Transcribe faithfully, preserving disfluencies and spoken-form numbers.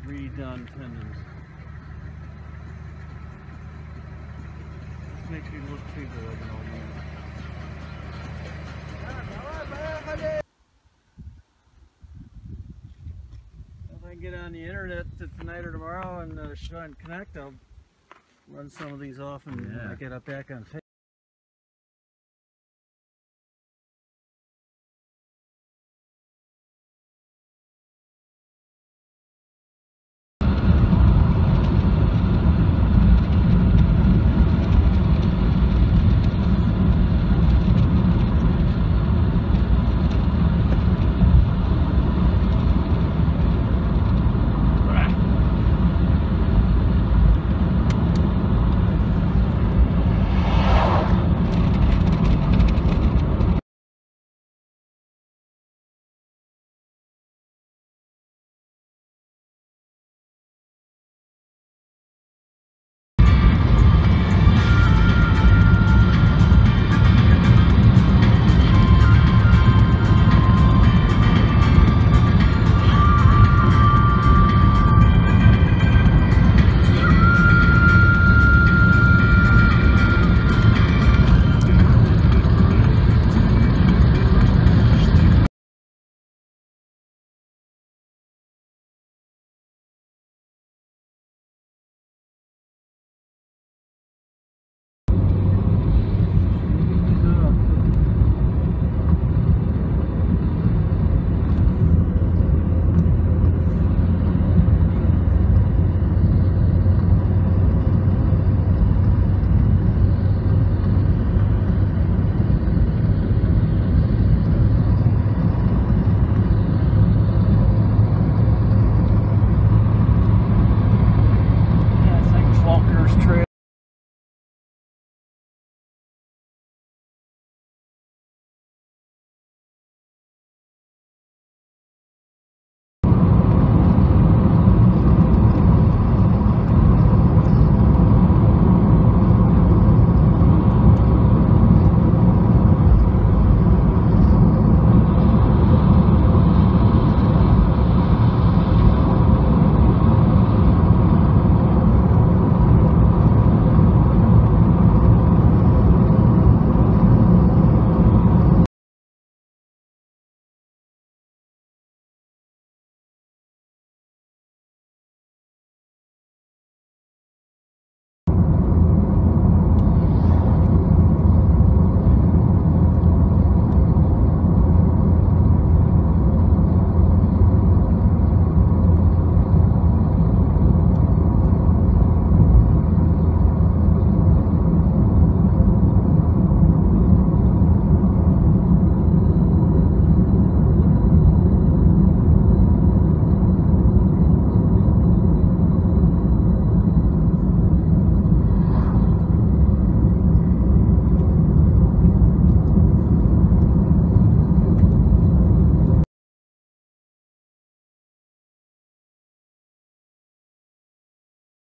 redone tendons. This makes me look feeble like an old man. If I can get on the internet tonight or tomorrow and uh, try and connect, I'll run some of these off and Yeah. uh, get up back on Facebook.